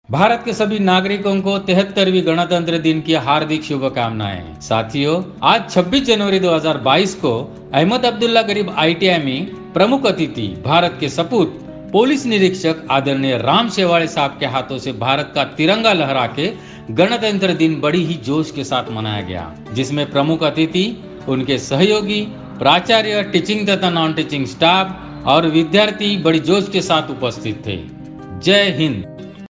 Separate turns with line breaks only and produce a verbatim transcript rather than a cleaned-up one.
भारत के सभी नागरिकों को तिहत्तरवीं गणतंत्र दिन की हार्दिक शुभकामनाएं। साथियों, आज छब्बीस जनवरी दो हज़ार बाईस को अहमद अब्दुल्ला गरीब आई टी आई में प्रमुख अतिथि भारत के सपूत पुलिस निरीक्षक आदरणीय राम शेवाड़े साहब के हाथों से भारत का तिरंगा लहरा के गणतंत्र दिन बड़ी ही जोश के साथ मनाया गया, जिसमें प्रमुख अतिथि, उनके सहयोगी, प्राचार्य, टीचिंग तथा नॉन टीचिंग स्टाफ और विद्यार्थी बड़ी जोश के साथ उपस्थित थे। जय हिंद।